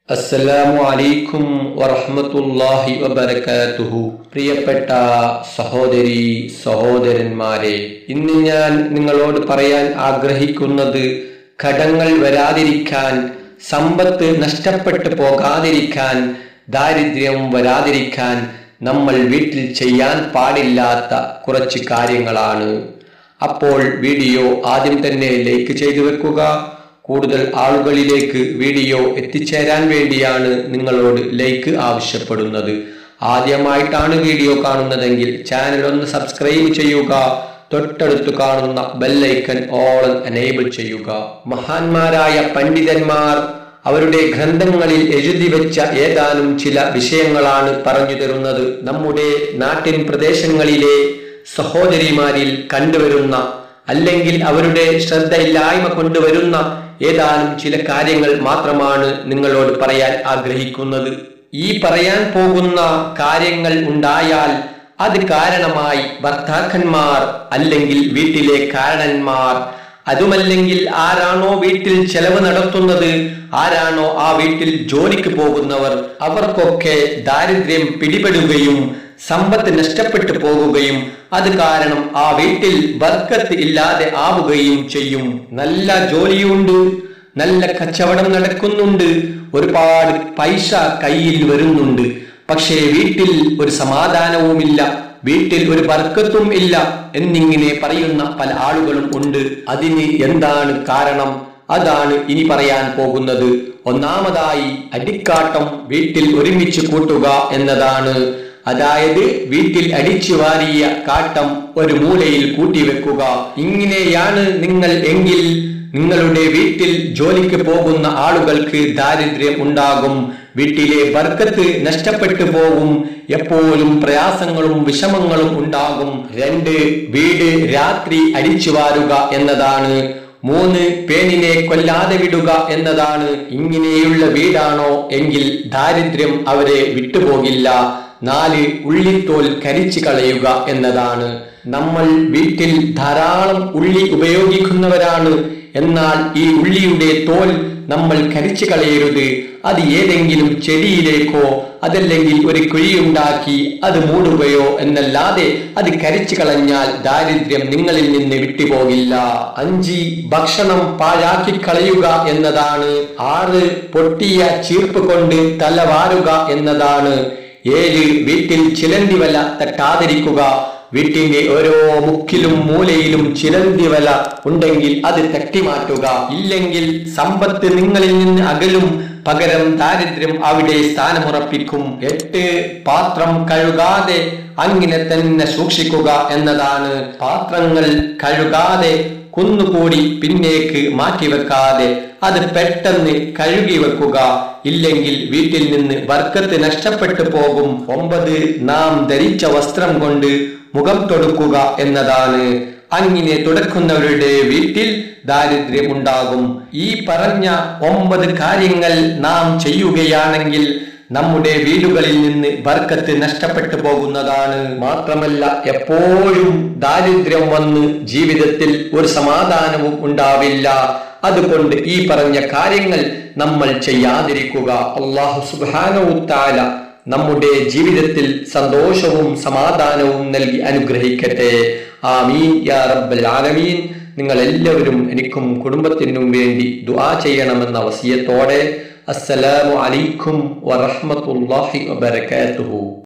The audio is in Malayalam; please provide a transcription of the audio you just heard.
അസ്സലാമു അലൈക്കും വറഹ്മത്തുള്ളാഹി വബറകാതുഹു. പ്രിയപ്പെട്ട സഹോദരി സഹോദരന്മാരെ, ഇന്ന് ഞാൻ നിങ്ങളോട് പറയാൻ ആഗ്രഹിക്കുന്നത് കടങ്ങൾ വരാതിരിക്കാൻ, സമ്പത്ത് നഷ്ടപ്പെട്ടു പോകാതിരിക്കാൻ, ദാരിദ്ര്യം വരാതിരിക്കാൻ നമ്മൾ വീട്ടിൽ ചെയ്യാൻ പാടില്ലാത്ത കുറച്ച് കാര്യങ്ങളാണ്. അപ്പോൾ വീഡിയോ ആദ്യം തന്നെ ലൈക്ക് ചെയ്തു വെക്കുക. കൂടുതൽ ആളുകളിലേക്ക് വീഡിയോ എത്തിച്ചേരാൻ വേണ്ടിയാണ് നിങ്ങളോട് ലൈക്ക് ആവശ്യപ്പെടുന്നത്. ആദ്യമായിട്ടാണ് വീഡിയോ കാണുന്നതെങ്കിൽ ചാനൽ ഒന്ന് സബ്സ്ക്രൈബ് ചെയ്യുക. തൊട്ടടുത്ത് കാണുന്ന ബെല്ലൈക്കൺ ഓൾ എനേബിൾ ചെയ്യുക. മഹാന്മാരായ പണ്ഡിതന്മാർ അവരുടെ ഗ്രന്ഥങ്ങളിൽ എഴുതി വെച്ച ഏതാനും ചില വിഷയങ്ങളാണ് പറഞ്ഞു തരുന്നത്. നമ്മുടെ നാട്ടിൻ പ്രദേശങ്ങളിലെ സഹോദരിമാരിൽ കണ്ടുവരുന്ന, അല്ലെങ്കിൽ അവരുടെ ശ്രദ്ധയില്ലായ്മ കൊണ്ടുവരുന്ന ഏതാനും ചില കാര്യങ്ങൾ മാത്രമാണ് നിങ്ങളോട് പറയാൻ ആഗ്രഹിക്കുന്നത്. ഈ പറയാൻ പോകുന്ന കാര്യങ്ങൾ ഉണ്ടായാൽ അത് കാരണമായി ഭർത്താക്കന്മാർ, അല്ലെങ്കിൽ വീട്ടിലെ കാരണന്മാർ, അതുമല്ലെങ്കിൽ ആരാണോ വീട്ടിൽ ചെലവ് നടത്തുന്നത്, ആരാണോ ആ വീട്ടിൽ ജോലിക്ക് പോകുന്നവർ, അവർക്കൊക്കെ ദാരിദ്ര്യം പിടിപെടുകയും സമ്പത്ത് നഷ്ടപ്പെട്ടു പോകുകയും അത് കാരണം ആ വീട്ടിൽ ബർക്കത്ത് ഇല്ലാതെ ആവുകയും ചെയ്യും. നല്ല ജോലിയുണ്ട്, നല്ല കച്ചവടം നടക്കുന്നുണ്ട്, ഒരുപാട് പൈസ കയ്യിൽ വരുന്നുണ്ട്, പക്ഷേ വീട്ടിൽ ഒരു സമാധാനവുമില്ല, വീട്ടിൽ ഒരു ബർക്കത്തും ഇല്ല എന്നിങ്ങനെ പറയുന്ന പല ആളുകളും ഉണ്ട്. അതിന് എന്താണ് കാരണം? അതാണ് ഇനി പറയാൻ പോകുന്നത്. ഒന്നാമതായി അടിക്കാട്ടം വീട്ടിൽ ഒരുമിച്ച് കൂട്ടുക എന്നതാണ്. അതായത് വീട്ടിൽ അടിച്ചു വാരിയ കാട്ടം ഒരു മൂലയിൽ കൂട്ടിവെക്കുക. ഇങ്ങനെയാണ് നിങ്ങൾ എങ്കിൽ നിങ്ങളുടെ വീട്ടിൽ ജോലിക്ക് പോകുന്ന ആളുകൾക്ക് ദാരിദ്ര്യം ഉണ്ടാകും, വീട്ടിലെ ബർക്കത്ത് നഷ്ടപ്പെട്ടു പോകും, എപ്പോഴും പ്രയാസങ്ങളും വിഷമങ്ങളും ഉണ്ടാകും. 2. വീട് രാത്രി അടിച്ചു വാരുക എന്നതാണ്. 3. പേനിനെ കൊല്ലാതെ വിടുക എന്നതാണ്. ഇങ്ങനെയുള്ള വീടാണോ എങ്കിൽ ദാരിദ്ര്യം അവരെ വിട്ടുപോകില്ല. 4. ഉള്ളിത്തോൽ കരിച്ചു കളയുക എന്നതാണ്. നമ്മൾ വീട്ടിൽ ധാരാളം ഉള്ളി ഉപയോഗിക്കുന്നവരാണ്. എന്നാൽ ഈ ഉള്ളിയുടെ തോൽ നമ്മൾ കരിച്ചു കളയരുത്. അത് ഏതെങ്കിലും ചെടിയിലേക്കോ അതല്ലെങ്കിൽ ഒരു കുഴിയുണ്ടാക്കി അത് മൂടുകയോ എന്നല്ലാതെ അത് കരിച്ചു കളഞ്ഞാൽ ദാരിദ്ര്യം നിങ്ങളിൽ നിന്ന് വിട്ടുപോകില്ല. 5. ഭക്ഷണം പാഴാക്കി കളയുക എന്നതാണ്. 6. പൊട്ടിയ ചീർപ്പ് കൊണ്ട് തലവാരുക എന്നതാണ്. 7. വീട്ടിൽ ചിലന്തി വല തട്ടാതിരിക്കുക. വീട്ടിന്റെ ഓരോ മുക്കിലും മൂലയിലും ചിലന്തി വല ഉണ്ടെങ്കിൽ അത് തട്ടിമാറ്റുക. ഇല്ലെങ്കിൽ സമ്പത്ത് നിങ്ങളിൽ നിന്ന് അകലും, പകരം ദാരിദ്ര്യം അവിടെ സ്ഥാനമുറപ്പിക്കും. 8. പാത്രം കഴുകാതെ അങ്ങനെ തന്നെ സൂക്ഷിക്കുക എന്നതാണ്. പാത്രങ്ങൾ കഴുകാതെ കുന്നുകൂടി പിന്നേക്ക് മാറ്റിവെക്കാതെ അത് പെട്ടെന്ന് കഴുകി വെക്കുക. ഇല്ലെങ്കിൽ വീട്ടിൽ നിന്ന് ബർക്കത്ത് നഷ്ടപ്പെട്ടു പോകും. 9. നാം ധരിച്ച വസ്ത്രം കൊണ്ട് മുഖം തൊടുക്കുക എന്നതാണ്. അങ്ങനെ തുടക്കുന്നവരുടെ വീട്ടിൽ ദാരിദ്ര്യം ഉണ്ടാകും. ഈ പറഞ്ഞ 9 കാര്യങ്ങൾ നാം ചെയ്യുകയാണെങ്കിൽ നമ്മുടെ വീടുകളിൽ നിന്ന് ബർക്കത്ത് നഷ്ടപ്പെട്ടു പോകുന്നതാണ്. മാത്രമല്ല എപ്പോഴും ദാരിദ്ര്യം വന്ന് ജീവിതത്തിൽ ഒരു സമാധാനവും ഉണ്ടാവില്ല. അതുകൊണ്ട് ഈ പറഞ്ഞ കാര്യങ്ങൾ നമ്മൾ ചെയ്യാതിരിക്കുക. അല്ലാഹു സുബ്ഹാനഹു വ തആല നമ്മുടെ ജീവിതത്തിൽ സന്തോഷവും സമാധാനവും നൽകി അനുഗ്രഹിക്കട്ടെ. ആമീൻ യാ റബ്ബൽ ആലമീൻ. നിങ്ങൾ എല്ലാവരും എനിക്കും കുടുംബത്തിനും വേണ്ടി ദുആ ചെയ്യണമെന്ന വസിയത്തോടെ അസ്സലാമു അലൈക്കും വറഹ്മത്തുള്ളാഹി വബറകാതുഹു.